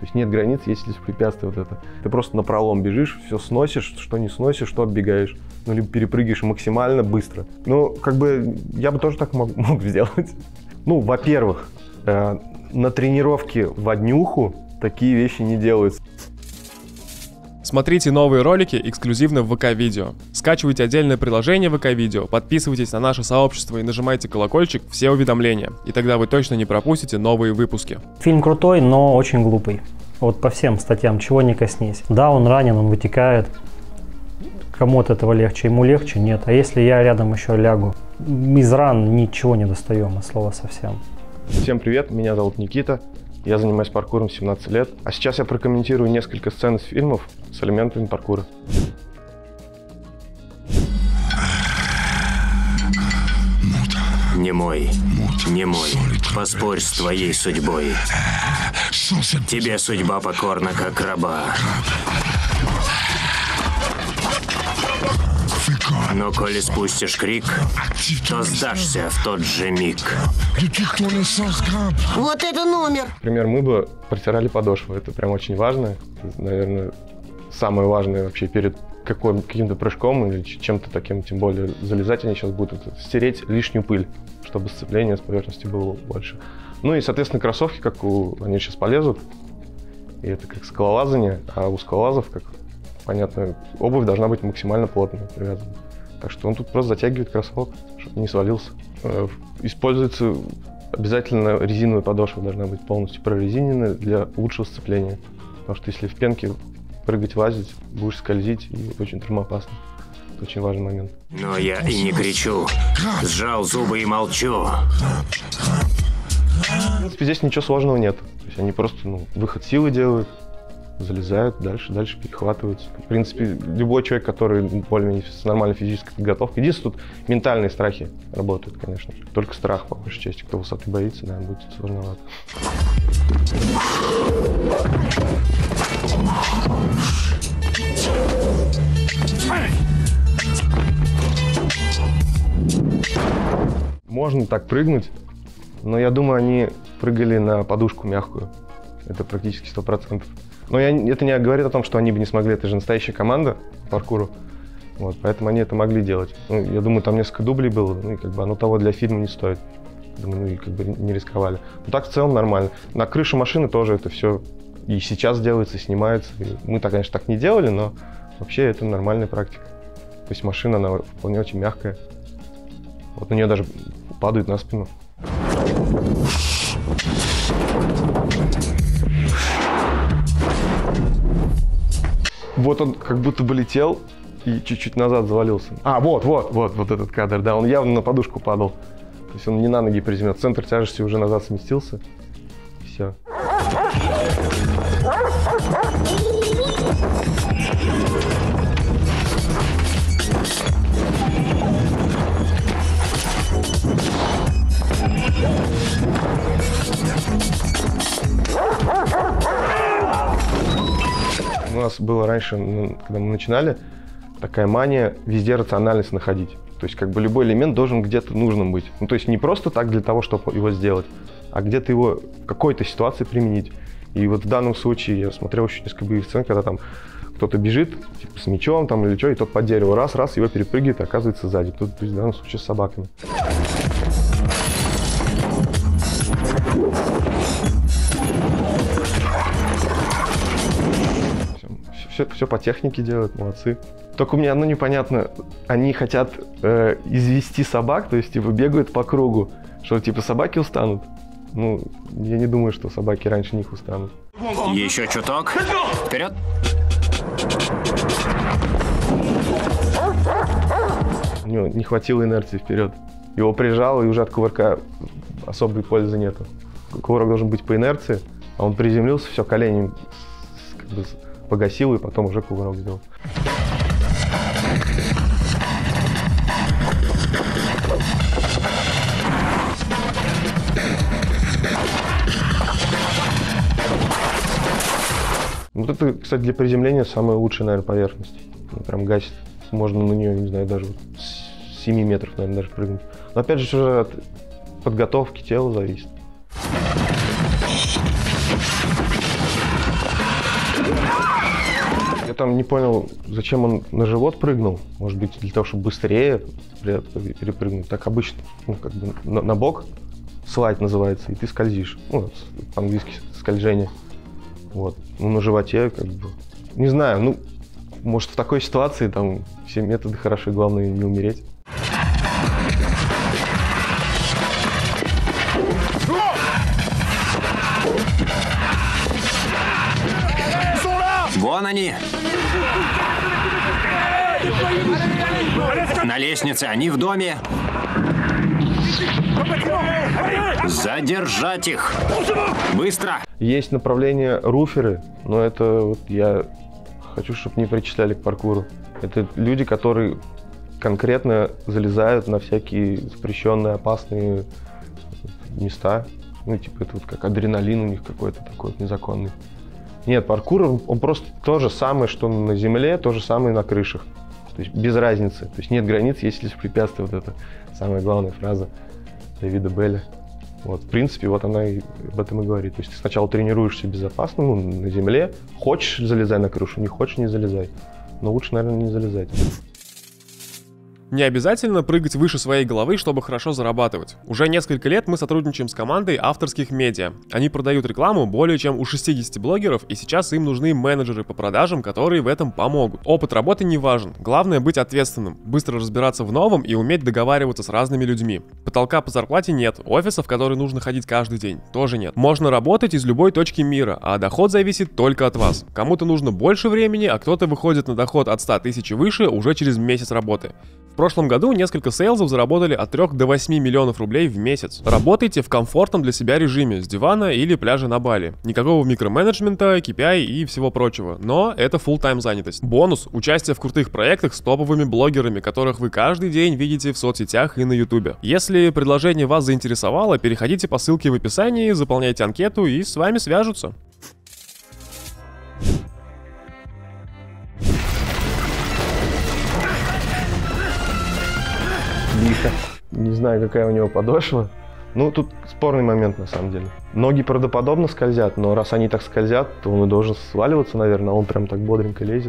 есть нет границ, есть лишь препятствия вот это. Ты просто напролом бежишь, все сносишь, что не сносишь, что оббегаешь. Ну, либо перепрыгиваешь максимально быстро. Ну, как бы, я бы тоже так мог сделать. Ну, во-первых, на тренировке в однюху такие вещи не делаются. Смотрите новые ролики эксклюзивно в ВК-видео. Скачивайте отдельное приложение ВК-видео, подписывайтесь на наше сообщество и нажимайте колокольчик, все уведомления. И тогда вы точно не пропустите новые выпуски. Фильм крутой, но очень глупый. Вот по всем статьям, чего не коснись. Да, он ранен, он вытекает. Кому от этого легче, ему легче? Нет. А если я рядом еще лягу? Из ран ничего не достаем, от слова совсем. Всем привет, меня зовут Никита. Я занимаюсь паркуром 17 лет. А сейчас я прокомментирую несколько сцен из фильмов с элементами паркура. Немой, немой, поспорь с твоей судьбой. Тебе судьба покорна, как раба. Но коли спустишь крик, то сдашься в тот же миг. Вот это номер! Например, мы бы протирали подошву. Это прям очень важно. Это, наверное, самое важное вообще перед каким-то прыжком или чем-то таким, тем более залезать они сейчас будут. Это стереть лишнюю пыль, чтобы сцепление с поверхностью было больше. Ну и, соответственно, кроссовки, они сейчас полезут. И это как скалолазание, а у скалолазов, как понятно, обувь должна быть максимально плотно привязана. Так что он тут просто затягивает кроссовок, чтобы не свалился. Используется обязательно резиновая подошва, должна быть полностью прорезиненная для лучшего сцепления. Потому что если в пенке прыгать, лазить, будешь скользить, и очень травмоопасно. Это очень важный момент. Но я и не кричу, сжал зубы и молчу. В принципе, здесь ничего сложного нет. То есть они просто выход силы делают, залезают, дальше перехватываются. В принципе, любой человек, который более-менее с нормальной физической подготовкой. Единственное, тут ментальные страхи работают, конечно же. Только страх, по большей части. Кто высоты боится, да, будет сложновато. Можно так прыгнуть, но я думаю, они прыгали на подушку мягкую. Это практически 100%. Но это не говорит о том, что они бы не смогли. Это же настоящая команда по паркуру. Вот, поэтому они это могли делать. Ну, я думаю, там несколько дублей было, и оно того для фильма не стоит. Думаю, не рисковали. Но так в целом нормально. На крыше машины тоже это все и сейчас делается, и снимается. И мы, конечно, так не делали, но вообще это нормальная практика. То есть машина, она вполне очень мягкая. Вот на нее даже падают на спину. Вот он как будто бы летел и чуть-чуть назад завалился. Вот этот кадр, да, он явно на подушку падал. То есть он не на ноги приземлился, центр тяжести уже назад сместился. Все. У нас было раньше, когда мы начинали, такая мания везде рациональность находить. То есть любой элемент должен где-то нужным быть. Ну, то есть не просто так для того, чтобы его сделать, а где-то его в какой-то ситуации применить. И вот в данном случае я смотрел еще несколько боевых сцен, когда там кто-то бежит типа, с мечом там, или что, и тот под дерево раз, его перепрыгивает, и оказывается сзади. Тут в данном случае с собаками. Все по технике делают, молодцы. Только у меня одно непонятно, они хотят извести собак, то есть типа бегают по кругу, что типа собаки устанут. Ну, я не думаю, что собаки раньше них устанут. Еще чуток. Вперед. У него не хватило инерции вперед. Его прижало, и уже от кувырка особой пользы нету. Кувырок должен быть по инерции, а он приземлился, все, колени погасил, и потом уже кувырок сделал. Вот это, кстати, для приземления самая лучшая, наверное, поверхность. Она прям гасит. Можно на нее, не знаю, даже с 7 метров, наверное, даже прыгнуть. Но опять же, уже от подготовки тела зависит. Я там не понял, зачем он на живот прыгнул. Может быть, для того, чтобы быстрее перепрыгнуть. Так обычно, ну, как бы на бок слайд называется, и ты скользишь. Ну, по-английски скольжение. Вот. Ну, на животе, как бы, не знаю, ну, может, в такой ситуации там все методы хороши, главное не умереть. Вон они! На лестнице, они в доме. Задержать их! Быстро! Есть направление руферы, но это вот я хочу, чтобы не причисляли к паркуру. Это люди, которые конкретно залезают на всякие запрещенные, опасные места. Ну, типа, это вот как адреналин у них какой-то такой вот незаконный. Нет, паркур, он просто то же самое, что на земле, то же самое на крышах. То есть без разницы. То есть нет границ, есть лишь препятствия. Вот это самая главная фраза Дэвида Белля. Вот, в принципе, вот она и об этом и говорит. То есть ты сначала тренируешься безопасно, ну, на земле. Хочешь, залезай на крышу, не хочешь, не залезай. Но лучше, наверное, не залезать. Не обязательно прыгать выше своей головы, чтобы хорошо зарабатывать. Уже несколько лет мы сотрудничаем с командой авторских медиа. Они продают рекламу более чем у 60 блогеров, и сейчас им нужны менеджеры по продажам, которые в этом помогут. Опыт работы не важен. Главное быть ответственным, быстро разбираться в новом и уметь договариваться с разными людьми. Потолка по зарплате нет, офиса, в который нужно ходить каждый день, тоже нет. Можно работать из любой точки мира, а доход зависит только от вас. Кому-то нужно больше времени, а кто-то выходит на доход от 100 тысяч и выше уже через месяц работы. В прошлом году несколько сейлзов заработали от 3 до 8 миллионов рублей в месяц. Работайте в комфортном для себя режиме, с дивана или пляжа на Бали. Никакого микроменеджмента, KPI и всего прочего. Но это full-time занятость. Бонус – участие в крутых проектах с топовыми блогерами, которых вы каждый день видите в соцсетях и на ютубе. Если предложение вас заинтересовало, переходите по ссылке в описании, заполняйте анкету и с вами свяжутся. Лихо. Не знаю, какая у него подошва. Ну, тут спорный момент, на самом деле. Ноги правдоподобно скользят, но раз они так скользят, то он и должен сваливаться, наверное, а он прям так бодренько лезет.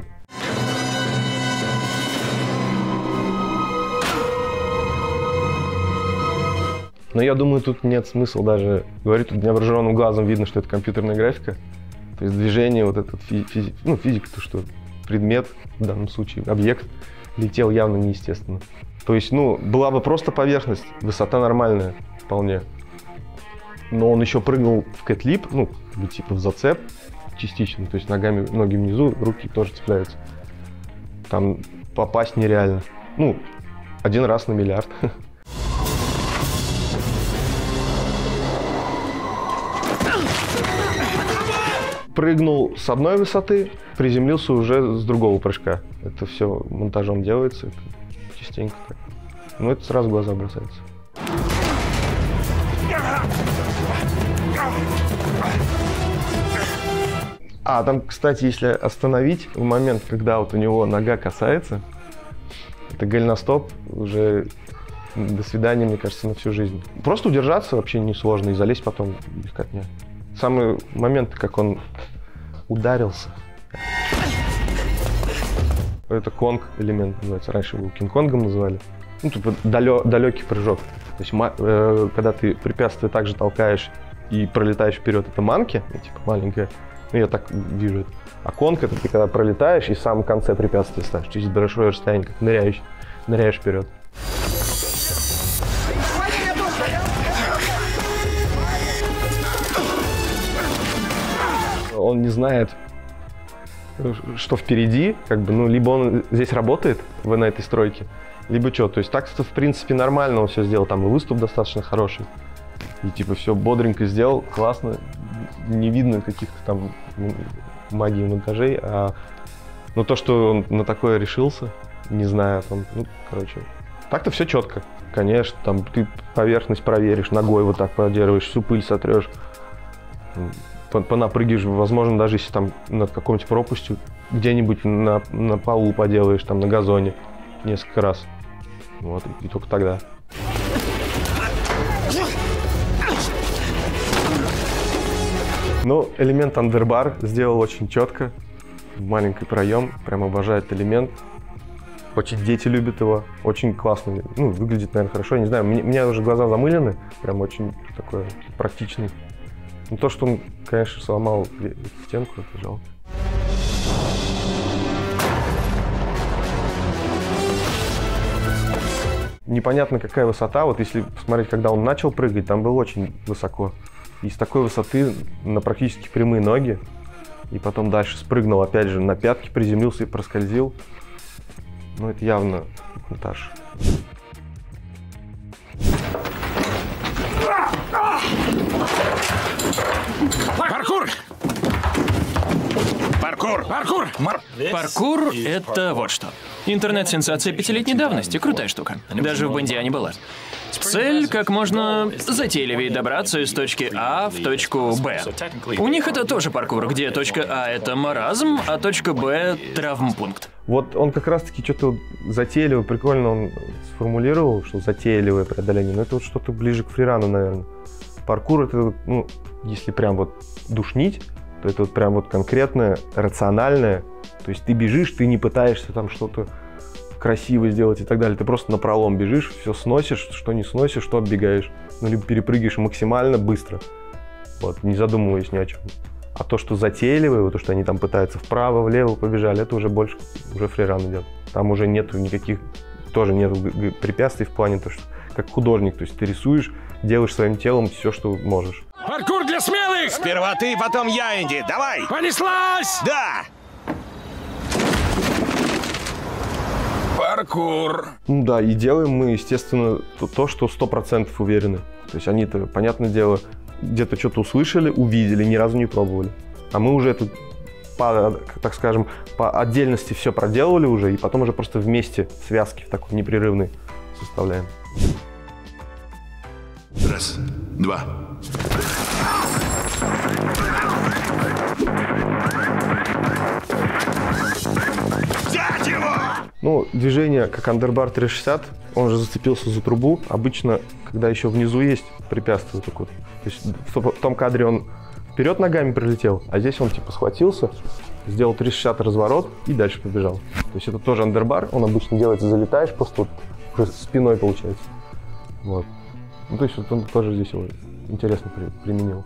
Но я думаю, тут нет смысла даже говорить, тут невооруженным глазом видно, что это компьютерная графика. То есть движение, вот этот физика, то что предмет, в данном случае объект, летел явно неестественно. То есть, ну, была бы просто поверхность, высота нормальная вполне. Но он еще прыгнул в кэтлип, ну, типа в зацеп частично, то есть ноги внизу, руки тоже цепляются. Там попасть нереально. Ну, один раз на миллиард. Прыгнул с одной высоты, приземлился уже с другого прыжка. Это все монтажом делается, это частенько так. Ну, это сразу в глаза бросается. А, там, кстати, если остановить в момент, когда вот у него нога касается, это голеностоп, уже до свидания, мне кажется, на всю жизнь. Просто удержаться вообще несложно и залезть потом легкотня. Самый момент, как он ударился. Это конг-элемент называется. Раньше его Кинг-Конгом называли. Ну, типа далекий прыжок. То есть, когда ты препятствие также толкаешь и пролетаешь вперед, это манки, типа маленькая. Ну, я так вижу это. А конг — это ты когда пролетаешь и в самом конце препятствия ставишь. Через большое расстояние, как ныряешь вперед. Он не знает, что впереди, как бы, ну, либо он здесь работает, на этой стройке, либо что. То есть так-то, в принципе, нормально он все сделал, там и выступ достаточно хороший. И типа все бодренько сделал, классно, не видно каких-то там магии монтажей, но то, что он на такое решился, не знаю, там, ну, короче. Так-то все четко, конечно, там ты поверхность проверишь, ногой вот так поддерживаешь, всю пыль сотрешь. Понапрыгиваешь, возможно, даже если там над какой-нибудь пропастью где-нибудь на полу поделаешь, там на газоне несколько раз. Вот, и только тогда. Ну, элемент андербар сделал очень четко. маленький проем, прям обожаю этот элемент. Очень дети любят его, очень классно, ну, выглядит, наверное, хорошо, я не знаю, у меня уже глаза замылены, прям очень такой практичный. Но то, что он, конечно, сломал стенку, это жалко. Непонятно, какая высота, вот если посмотреть, когда он начал прыгать, там было очень высоко. И с такой высоты на практически прямые ноги, и потом дальше спрыгнул, опять же, на пятки, приземлился и проскользил. Ну, это явно монтаж. Паркур! Паркур! Паркур! Паркур — это вот что. Интернет-сенсация 5-летней давности. Крутая штука. Даже в Бондиане была. Цель — как можно затейливее добраться из точки А в точку Б. У них это тоже паркур, где точка А — это маразм, а точка Б — травмпункт. Вот он как раз-таки что-то затейливое, прикольно он сформулировал, что затейливое преодоление, но это вот что-то ближе к фрирану, наверное. Паркур — это, ну, если прям вот душнить, то это вот прям вот конкретное, рациональное. То есть ты бежишь, ты не пытаешься там что-то красиво сделать и так далее. Ты просто напролом бежишь, все сносишь, что не сносишь, что оббегаешь. Ну, либо перепрыгиваешь максимально быстро, вот, не задумываясь ни о чем. А то, что затейливое, вот то, что они там пытаются вправо, влево побежали, это уже больше, уже фриран идет. Там уже нету никаких, тоже нету препятствий в плане того, что как художник, то есть ты рисуешь, делаешь своим телом все, что можешь. Паркур для смелых! Сперва ты, потом я, Энди. Давай! Понеслась! Да! Паркур. Ну да, и делаем мы, естественно, то, что 100% уверены. То есть они-то, понятное дело, где-то что-то услышали, увидели, ни разу не пробовали. А мы уже это, так скажем, по отдельности все проделывали уже, и потом уже просто вместе связки в такой непрерывной составляем. Раз, два. Взять его! Ну, движение как андербар 360, он же зацепился за трубу. Обычно, когда еще внизу есть препятствие такое. То есть в том кадре он вперед ногами прилетел, а здесь он типа схватился, сделал 360 разворот и дальше побежал. То есть это тоже андербар, он обычно делается, залетаешь, просто вот уже спиной получается. Вот. Ну, то есть вот он тоже здесь его интересно применил.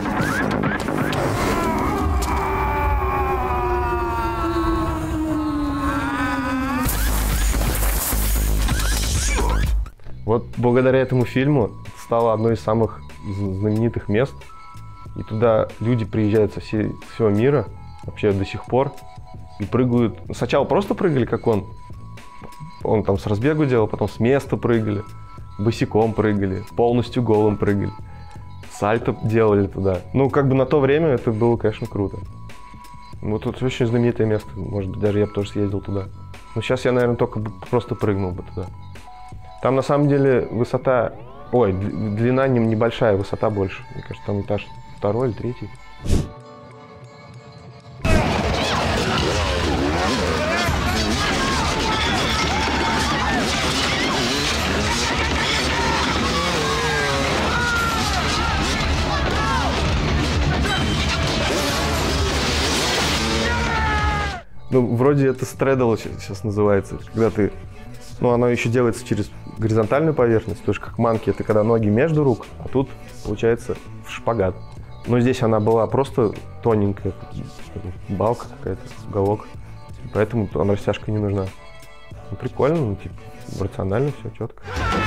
Вот благодаря этому фильму стало одно из самых знаменитых мест. И туда люди приезжают со всего мира, вообще до сих пор, и прыгают. Сначала просто прыгали, как он там с разбегу делал, потом с места прыгали, босиком прыгали, полностью голым прыгали, сальто делали туда. Ну, как бы на то время это было, конечно, круто. Вот тут очень знаменитое место, может быть, даже я бы тоже съездил туда. Но сейчас я, наверное, только просто прыгнул бы туда. Там на самом деле высота, длина небольшая, высота больше. Мне кажется, там этаж 2 или 3. Ну, вроде это стрэдл сейчас называется, когда ты... Ну, оно еще делается через горизонтальную поверхность, тоже как манки, это когда ноги между рук, а тут, получается, шпагат. Но здесь она была просто тоненькая, балка какая-то, уголок, поэтому там растяжка не нужна. Ну, прикольно, ну, типа, рационально все, четко.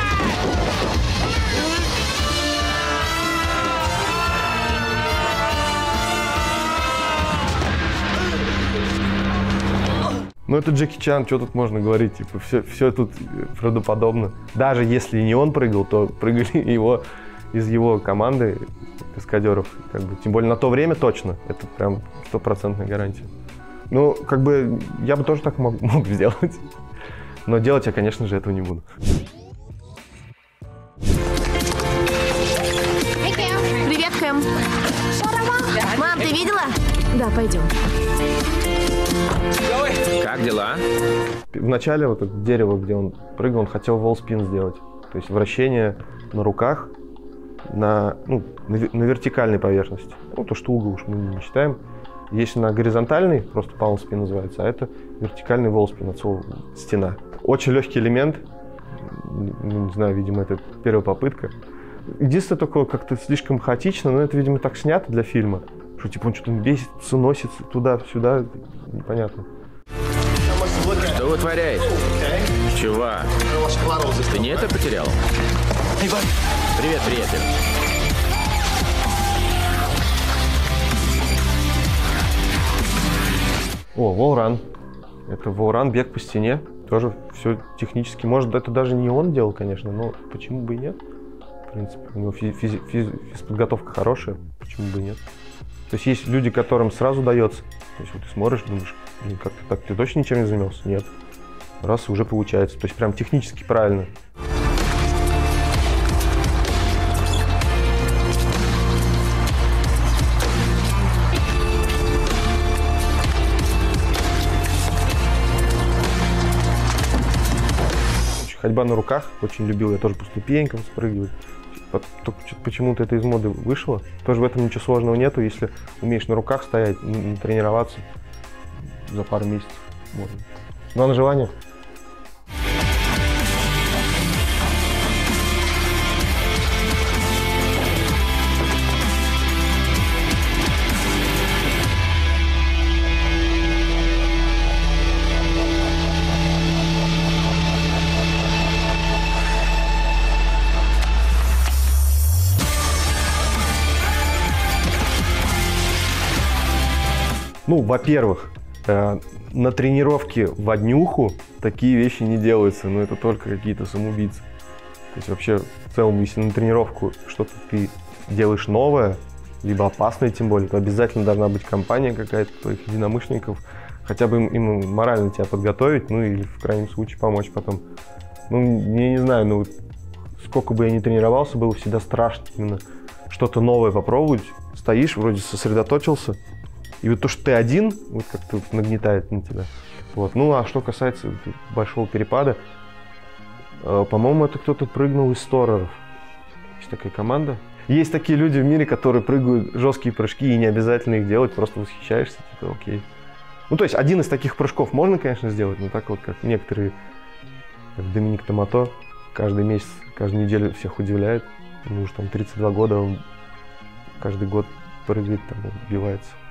Ну, это Джеки Чан, что тут можно говорить, типа, все тут правдоподобно. Даже если не он прыгал, то прыгали из его команды каскадеров, как бы, тем более на то время точно, это прям 100% гарантия. Ну, как бы, я бы тоже так мог сделать, но делать я, конечно же, этого не буду. Привет, Кэм. Мам, ты видела? Да, пойдем. Как дела? Вначале вот это дерево, где он прыгал, он хотел волспин сделать. То есть вращение на руках на вертикальной поверхности. Ну, то, что угол уж мы не считаем. Есть на горизонтальный, просто палм-спин называется, а это вертикальный волспин, стена. Очень легкий элемент, не знаю, видимо, это первая попытка. Единственное, только как-то слишком хаотично, но это, видимо, так снято для фильма, что типа он что-то бесится, носится туда-сюда, непонятно. Что вытворяешь? Чувак, ты не это потерял? Привет, приятель. О, wall run. Это wall run, бег по стене. Тоже все технически. Может, это даже не он делал, конечно, но почему бы и нет? В принципе, у него физподготовка хорошая, почему бы и нет? То есть есть люди, которым сразу дается. То есть вот ты смотришь, думаешь, блин, как ты так, ты точно ничем не занимался? Нет. Раз, уже получается. То есть прям технически правильно. Ходьба на руках очень любил, я тоже по ступенькам спрыгиваю. Почему-то это из моды вышло. Тоже в этом ничего сложного нету, если умеешь на руках стоять, тренироваться за пару месяцев можно. Главное желание. Ну, во-первых, на тренировке в однюху такие вещи не делаются, но это только какие-то самоубийцы. То есть вообще, в целом, если на тренировку что-то ты делаешь новое, либо опасное тем более, то обязательно должна быть компания какая-то твоих единомышленников, хотя бы им морально тебя подготовить, ну или в крайнем случае помочь потом. Ну, я не знаю, ну сколько бы я ни тренировался, было всегда страшно именно что-то новое попробовать. Стоишь, вроде сосредоточился, и вот то, что ты один, вот как-то нагнетает на тебя. Вот. Ну, а что касается большого перепада, по-моему, это кто-то прыгнул из стореров. Есть такая команда. Есть такие люди в мире, которые прыгают жесткие прыжки, и не обязательно их делать, просто восхищаешься, типа, окей. Ну, то есть, один из таких прыжков можно, конечно, сделать, но так вот, как некоторые, как Доминик Томато, каждый месяц, каждую неделю всех удивляет. Ему уже там 32 года, он каждый год прыгает, там, убивается.